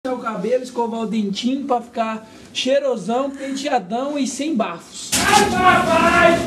O cabelo, escovar o dentinho pra ficar cheirosão, penteadão e sem bafos. Ai, papai!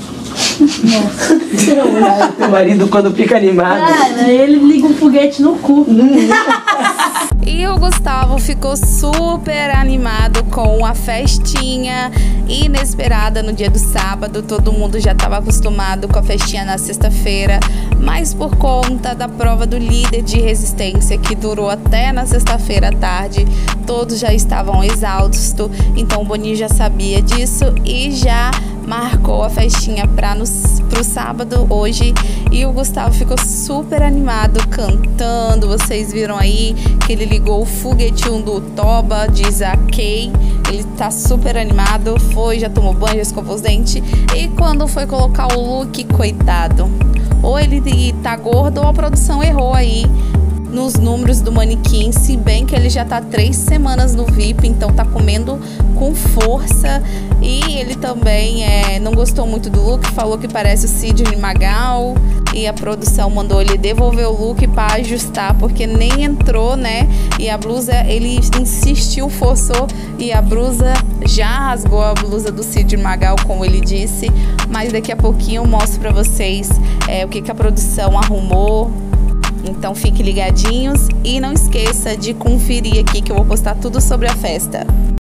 Nossa. Teu marido quando fica animado. Cara, ele liga um foguete no cu. E o Gustavo ficou super animado com a festinha inesperada no dia do sábado. Todo mundo já estava acostumado com a festinha na sexta-feira, mas por conta da prova do líder de resistência, que durou até na sexta-feira à tarde, todos já estavam exaustos. Então o Boninho já sabia disso e já marcou a festinha pro sábado, hoje. E o Gustavo ficou super animado cantando. Vocês viram aí que ele ligou o foguetinho do Toba, diz a Kay. Ele tá super animado, já tomou banho, já escovou os dentes. E quando foi colocar o look, coitado, ou ele tá gordo ou a produção errou aí nos números do manequim, se bem que ele já tá 3 semanas no VIP, então tá comendo com força. E ele também não gostou muito do look, falou que parece o Sidney Magal, e a produção mandou ele devolver o look para ajustar, porque nem entrou, né? E a blusa, ele insistiu, forçou, e a blusa já rasgou a blusa do Sidney Magal, como ele disse. Mas daqui a pouquinho eu mostro para vocês o que a produção arrumou. Então fiquem ligadinhos e não esqueça de conferir aqui que eu vou postar tudo sobre a festa.